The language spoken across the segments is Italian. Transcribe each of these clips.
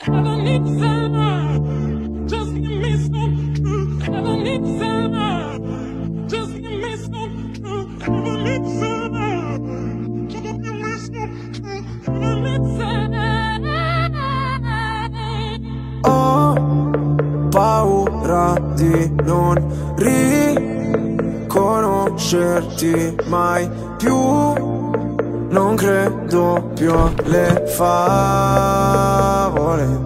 Ho paura di non riconoscerti mai più. Non credo più alle favole.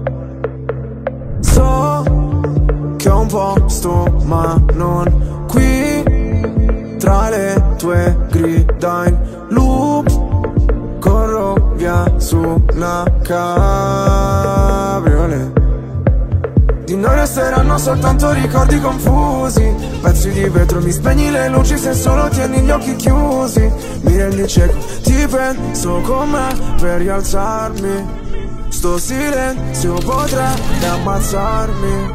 So che ho un posto ma non qui. Tra le tue grida in loop corro via su una cabriolet. Di noi resteranno soltanto ricordi confusi, pezzi di vetro, mi spegni le luci se solo tieni gli occhi chiusi. Mi rendi cieco, ti penso con me per rialzarmi. Sto silenzio potrebbe ammazzarmi.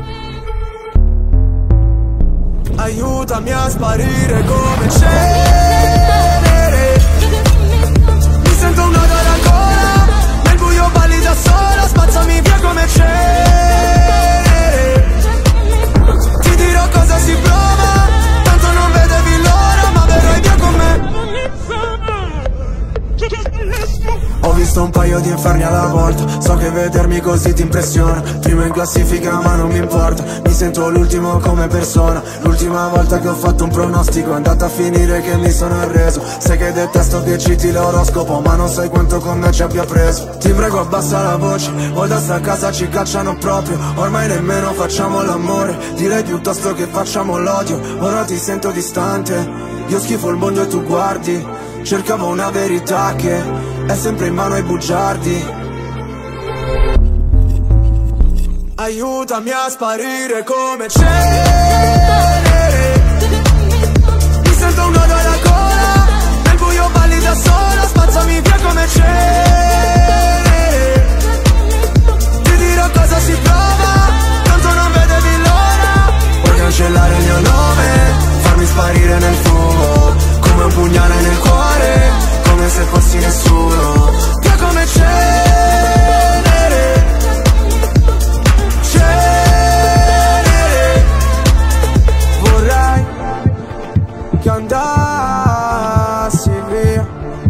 Aiutami a sparire come cenere. Mi sento un nodo alla gola, nel buio balli da sola, spazzami via come cenere. Ti dirò cosa si prova, tanto non vedevi l'ora, ma verrai via con me. Ho visto un paio di inferni alla volta, so che vedermi così ti impressiona. Primo in classifica ma non mi importa, mi sento l'ultimo come persona. L'ultima volta che ho fatto un pronostico è andata a finire che mi sono arreso. Sai che detesto che citi l'oroscopo, ma non sai quanto con me ci abbia preso. Ti prego abbassa la voce, o da sta casa ci cacciano proprio. Ormai nemmeno facciamo l'amore, direi piuttosto che facciamo l'odio. Ora ti sento distante, io schifo il mondo e tu guardi. Cercavo una verità che è sempre in mano ai bugiardi. Aiutami a sparire come cenere. Mi sento un nodo alla gola, nel buio balli da sola, spazzami via come cenere. Ti dirò cosa si prova, tanto non vedevi l'ora. Puoi cancellare il mio nome, farmi sparire nel fumo, come un pugnale nel cuore, come se fossi nessuno. Via come cenere, cenere. Vorrei che andassi via,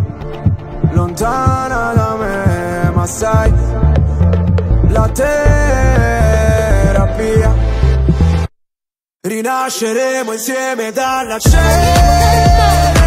lontana da me, ma sai, la terapia. Rinasceremo insieme dalla cenere.